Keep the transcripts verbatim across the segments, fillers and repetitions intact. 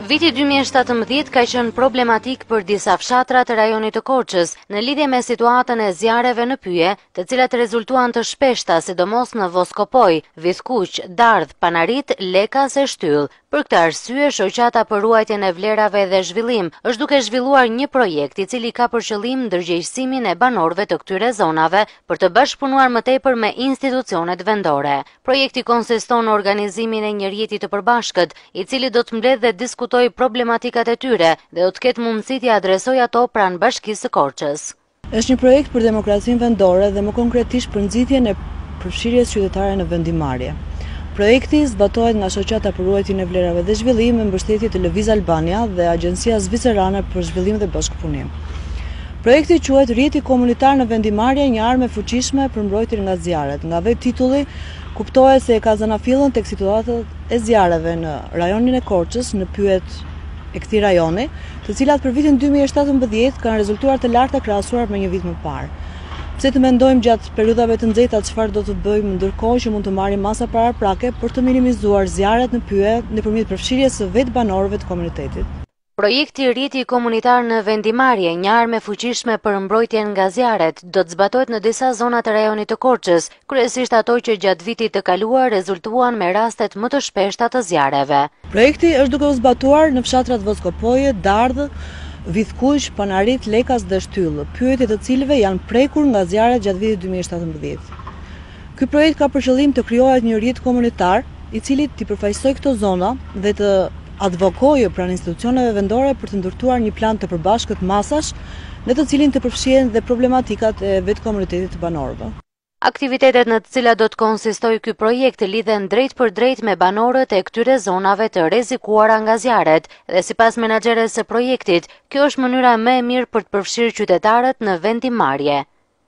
Viti dy mijë e shtatëmbëdhjetë ka qenë problematik për disa fshatra të rajonit të Korçës në lidhje me situatën e zjarreve në pyje, të cilat rezultuan të shpeshta, sidomos në Voskopoj, Vithkuq, Dardh, Panarit, Lekas e Shtyll. Për këtë arsye, shoqata për ruajtjen e vlerave dhe zhvillim është duke zhvilluar një projekt i cili ka për qëllim ndërgjegjësimin e banorëve të këtyre zonave për të bashkëpunuar më tepër me institucionet vendore. Projekti konsiston në organizimin e një rjeti të përbashkët, i cili do të mbledhë dhe diskutojë problematikat e tyre dhe do të ketë mundësi t'i adresojë ato pranë Bashkisë së Korçës. Është një projekt për demokracinë vendore dhe më konkretisht për nxitjen e përfshirjes qytetare në vendimarrje. Projekti zbatohet nga Shoqata për ruajtjen e vlerave dhe zhvillim me mbështetje të Lëviz Albania dhe Agjencia Zvicerane për Zhvillim dhe Bashkëpunim. Projekti quhet Rjeti Komunitar në Vendimarrje, një armë e fuqishme për mbrojtjen nga zjarret. Nga vetë titulli kuptohet se e ka zanafillën tek situatat e zjarreve në rajonin e Korçës, në pyjet e këtij rajoni, të cilat për vitin dy mijë e shtatëmbëdhjetë kanë rezultuar të larta krahasuar me një vit më parë. Pse të mendojmë gjatë periudhave të nxehta çfarë do të bëjmë ndërkohë që mund të marrim masa paraprake për të minimizuar zjarret në pyje nëpërmjet përfshirjes së vetë banorëve të komunitetit. Projekti Rjeti Komunitar në Vendimarrje, një armë e fuqishme për mbrojtjen nga zjarret, do të zbatohet në disa zona të rajonit të Korçës, kryesisht ato që gjatë vitit të kaluar rezultuan me rastet më të shpeshta të zjarreve. Projekti është duke u zbatuar në fshatrat Voskopoje, Dardh, Vithkuq, Panarit, Lekas dhe Shtyll, pyetje të cilëve janë prekur nga zjarret gjatë vitit dy mijë e shtatëmbëdhjetë. Ky projekt ka për qëllim të krijohet një rjet komunitar, i cili t'i përfaqësojë këto zona dhe të advokojë pranë institucioneve vendore për të ndërtuar një plan të përbashkët masash, në të cilin të përfshihen dhe problematikat e vetë komunitetit të banorëve. Aktivitetet në të cilat do të konsistojë ky projekt lidhen drejt për drejt me banorët e këtyre zonave të rrezikuara nga zjarret dhe sipas menaxheres së projektit, kjo është mënyra më e mirë për të përfshirë qytetarët në vendimarrje.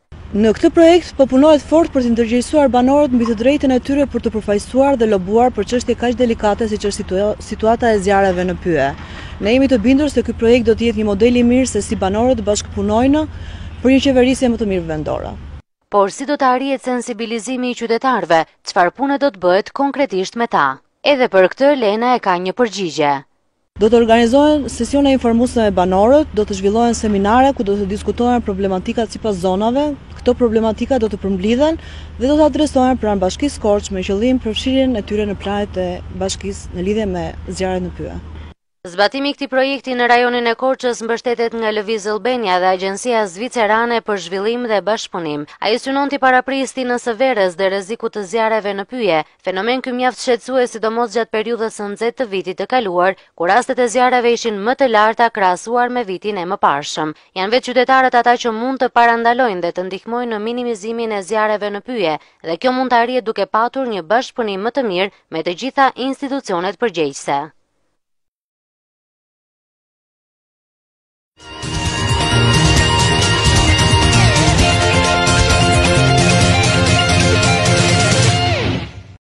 Në këtë projekt po punohet fort për të ndërgjegjësuar banorët mbi të drejtën e tyre për të përfaqësuar dhe lobuar për çështje kaq delikate siç është situata e zjarreve në pyje. Ne jemi të bindur se ky projekt do të jetë një model i mirë se si banorët bashkëpunojnë për një qeverisje më të mirë vendore. Por si do të arrihet sensibilizimi i qytetarëve, çfarë pune do të bëhet konkretisht me ta? Edhe për këtë Lena e ka një përgjigje. Do të organizohen sesione informuese me banorët, do të zhvillohen seminare ku do të diskutohen problematikat sipas zonave. Këto problematika do të përmblidhen dhe do të adresohen pranë Bashkisë Korçë me qëllim përfshirjen e tyre në planet e bashkisë në lidhje me zjarret në pyje. Zbatimi i këtij projekti në rajonin e Korçës mbështetet nga Lëviz Albania dhe Agjencia Zvicerane për Zhvillim dhe Bashkëpunim. Ai synon t'i paraprisë në së verës dhe rrezikut të zjarreve në pyje, fenomen ky mjaft shqetësues sidomos gjatë periudhës së nxehtë të vitit të kaluar, kur rastet e zjarreve ishin më të larta krahasuar me vitin e mëparshëm. Janë vetë qytetarët ata që mund të parandalojnë dhe të ndihmojnë në minimizimin e zjarreve në pyje, dhe kjo mund të arrihet duke patur një bashkëpunim më të mirë me të gjitha institucionet përgjegjëse.